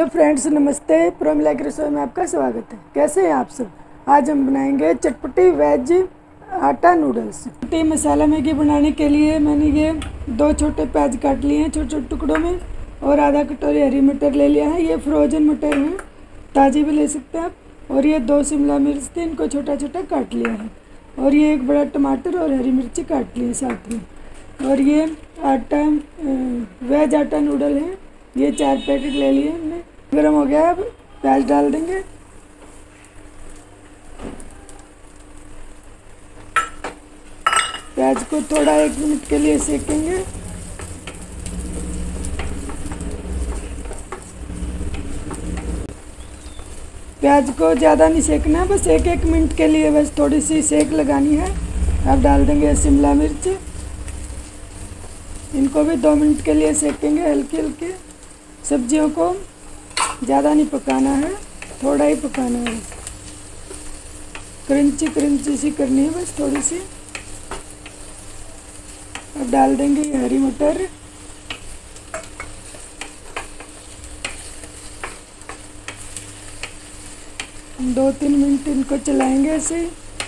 Hello friends, नमस्ते। प्रोमिला की रसोई में आपका स्वागत है। कैसे हैं आप सब? आज हम बनाएंगे चटपटी वेज आटा नूडल्स। चटपटी मसाला मैगी बनाने के लिए मैंने ये 2 छोटे प्याज काट लिए हैं छोटे छोटे टुकड़ों में, और आधा कटोरी हरी मटर ले लिया है। ये फ्रोजन मटर हैं, ताज़ी भी ले सकते हैं आप। और ये 2 शिमला मिर्च थे, इनको छोटा छोटा काट लिया है। और ये 1 बड़ा टमाटर और हरी मिर्ची काट ली है साथ में। और ये आटा वेज आटा नूडल है, ये 4 पैकेट ले लिए हमने। गरम हो गया, अब प्याज डाल देंगे। प्याज को थोड़ा 1 मिनट के लिए सेकेंगे। प्याज को ज़्यादा नहीं सेकना है, बस 1-1 मिनट के लिए बस थोड़ी सी सेक लगानी है। अब डाल देंगे शिमला मिर्च, इनको भी 2 मिनट के लिए सेकेंगे हल्के हल्के। सब्जियों को ज़्यादा नहीं पकाना है, थोड़ा ही पकाना है, क्रंची क्रंची सी करनी है बस थोड़ी सी। अब डाल देंगे ये हरी मटर, हम 2-3 मिनट इनको चलाएंगे ऐसे।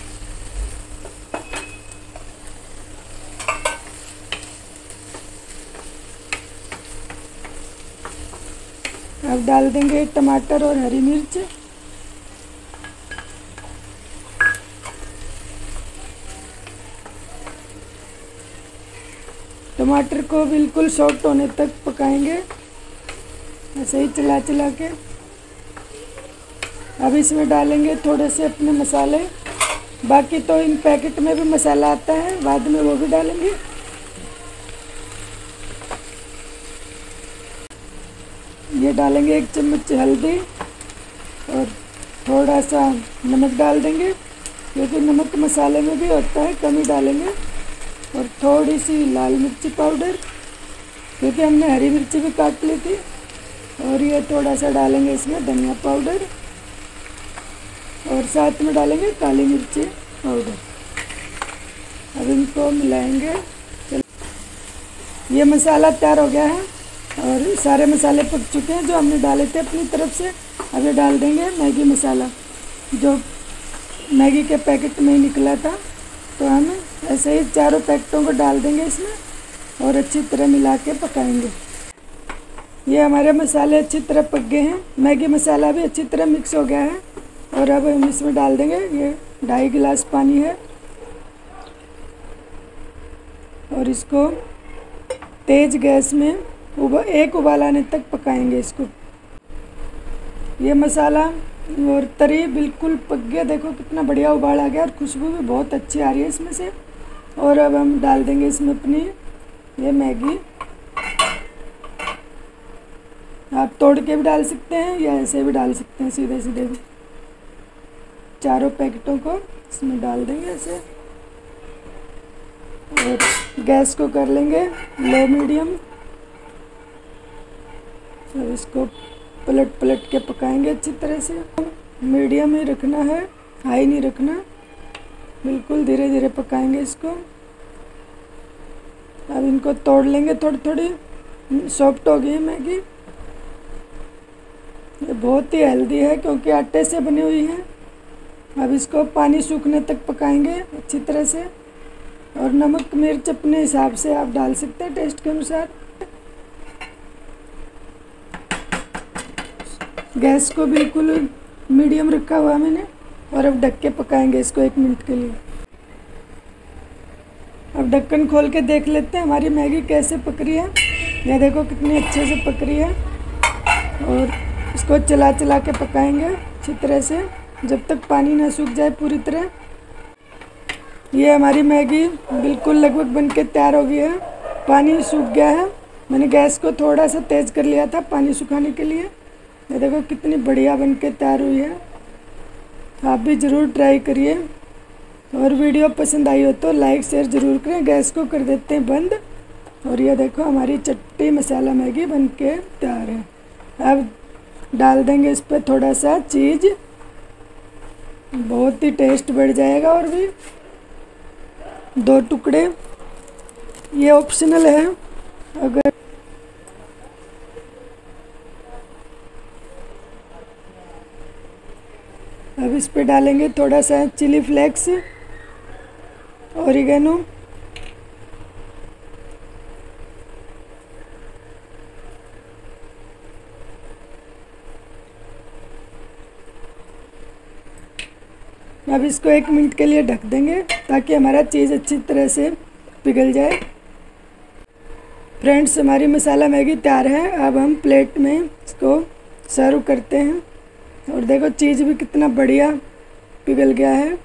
अब डाल देंगे टमाटर और हरी मिर्च। टमाटर को बिल्कुल सॉफ्ट होने तक पकाएंगे, ऐसे ही चला चला के। अब इसमें डालेंगे थोड़े से अपने मसाले, बाकी तो इन पैकेट में भी मसाला आता है, बाद में वो भी डालेंगे। ये डालेंगे 1 चम्मच हल्दी और थोड़ा सा नमक डाल देंगे, क्योंकि नमक मसाले में भी होता है, कम ही डालेंगे। और थोड़ी सी लाल मिर्ची पाउडर, क्योंकि हमने हरी मिर्ची भी काट ली थी। और ये थोड़ा सा डालेंगे इसमें धनिया पाउडर, और साथ में डालेंगे काली मिर्ची पाउडर। अब इनको मिलाएंगे। ये मसाला तैयार हो गया है और सारे मसाले पक चुके हैं जो हमने डाले थे अपनी तरफ से। अब ये डाल देंगे मैगी मसाला, जो मैगी के पैकेट में ही निकला था। तो हम ऐसे ही चारों पैकेटों को डाल देंगे इसमें और अच्छी तरह मिला के पकाएंगे। ये हमारे मसाले अच्छी तरह पक गए हैं, मैगी मसाला भी अच्छी तरह मिक्स हो गया है। और अब हम इसमें डाल देंगे ये 2.5 गिलास पानी है, और इसको तेज़ गैस में एक उबाल आने तक पकाएंगे इसको। ये मसाला और तरी बिल्कुल पक गया, देखो कितना बढ़िया उबाल आ गया, और खुशबू भी बहुत अच्छी आ रही है इसमें से। और अब हम डाल देंगे इसमें अपनी ये मैगी। आप तोड़ के भी डाल सकते हैं या ऐसे भी डाल सकते हैं, सीधे सीधे भी। चारों पैकेटों को इसमें डाल देंगे ऐसे, और गैस को कर लेंगे लो मीडियम। अब इसको पलट पलट के पकाएंगे अच्छी तरह से। मीडियम ही रखना है, हाई नहीं रखना, बिल्कुल धीरे धीरे पकाएंगे इसको। अब इनको तोड़ लेंगे, थोड़ी थोड़ी सॉफ्ट हो गई है मैगी। ये बहुत ही हेल्दी है क्योंकि आटे से बनी हुई है। अब इसको पानी सूखने तक पकाएंगे अच्छी तरह से। और नमक मिर्च अपने हिसाब से आप डाल सकते हैं, टेस्ट के अनुसार। गैस को बिल्कुल मीडियम रखा हुआ मैंने, और अब ढक के पकाएंगे इसको 1 मिनट के लिए। अब ढक्कन खोल के देख लेते हैं हमारी मैगी कैसे पक रही है। ये देखो कितनी अच्छे से पक रही है। और इसको चला चला के पकाएंगे अच्छी तरह से, जब तक पानी ना सूख जाए पूरी तरह। ये हमारी मैगी बिल्कुल लगभग बनके तैयार हो गई है, पानी सूख गया है। मैंने गैस को थोड़ा सा तेज़ कर लिया था पानी सुखाने के लिए। ये देखो कितनी बढ़िया बनके तैयार हुई है। आप भी ज़रूर ट्राई करिए, और वीडियो पसंद आई हो तो लाइक शेयर ज़रूर करें। गैस को कर देते हैं बंद। और ये देखो हमारी चटपटी मसाला मैगी बनके तैयार है। अब डाल देंगे इस पर थोड़ा सा चीज़, बहुत ही टेस्ट बढ़ जाएगा। और भी 2 टुकड़े, ये ऑप्शनल है। अगर अब इस पे डालेंगे थोड़ा सा चिली फ्लेक्स, ओरिगेनो, अब इसको 1 मिनट के लिए ढक देंगे ताकि हमारा चीज़ अच्छी तरह से पिघल जाए। फ्रेंड्स, हमारी मसाला मैगी तैयार है। अब हम प्लेट में इसको सर्व करते हैं। और देखो चीज़ भी कितना बढ़िया पिघल गया है।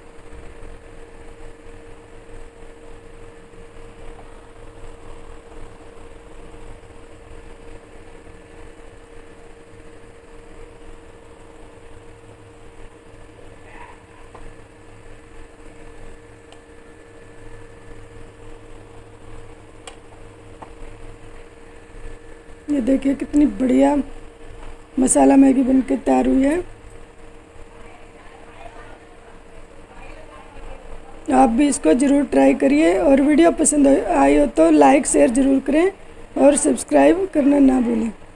ये देखिए कितनी बढ़िया मसाला मैगी बनके तैयार हुई है। आप भी इसको ज़रूर ट्राई करिए और वीडियो पसंद आई हो तो लाइक शेयर ज़रूर करें और सब्सक्राइब करना ना भूलें।